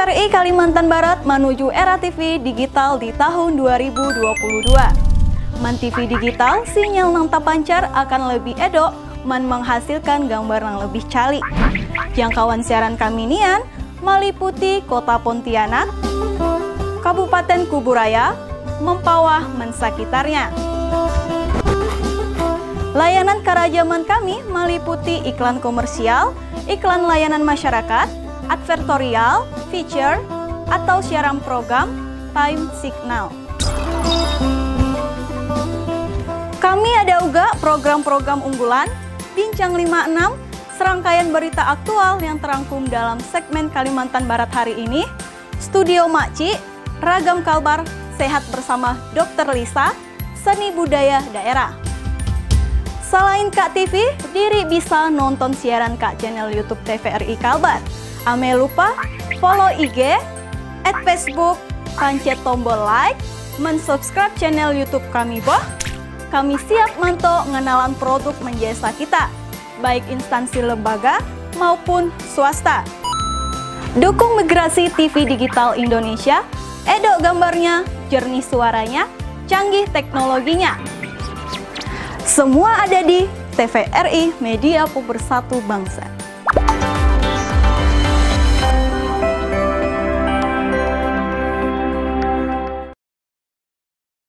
TVRI Kalimantan Barat menuju era TV digital di tahun 2022. Man TV digital sinyal nang tapancar akan lebih edok man menghasilkan gambar yang lebih cali. Jangkauan siaran kami nian meliputi Kota Pontianak, Kabupaten Kuburaya, Mempawah, mensakitarnya. Layanan karajaman kami meliputi iklan komersial, iklan layanan masyarakat, advertorial, feature, atau siaran program, time signal. Kami ada juga program-program unggulan, Bincang 56, serangkaian berita aktual yang terangkum dalam segmen Kalimantan Barat hari ini, Studio Makci, Ragam Kalbar, Sehat bersama Dr. Lisa, Seni Budaya Daerah. Selain Kak TV, diri bisa nonton siaran Kak channel YouTube TVRI Kalbar. Ame lupa follow IG, @Facebook, pencet tombol like, mensubscribe channel YouTube kami boh. Kami siap manto ngenalan produk menjasa kita, baik instansi lembaga maupun swasta. Dukung migrasi TV digital Indonesia, edok gambarnya, jernih suaranya, canggih teknologinya. Semua ada di TVRI Media Pemersatu Bangsa.